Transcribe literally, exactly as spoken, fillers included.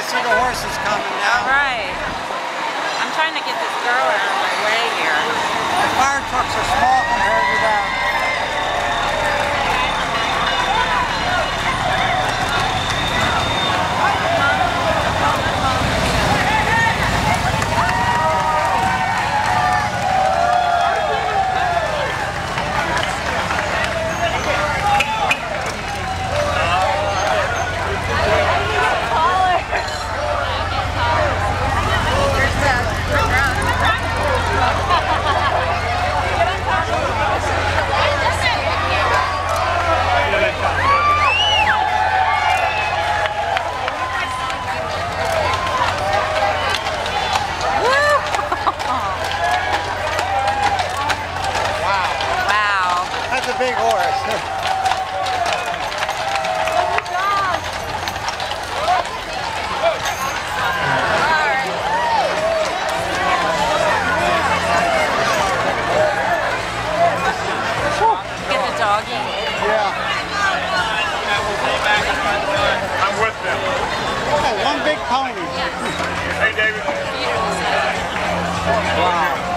see the horses coming now. All right. I'm trying to get this girl out of my way here. The fire trucks are small compared to that. That's a big horse. Get the doggy. Yeah. I'm with them. Oh, one big pony. Hey, David. Wow.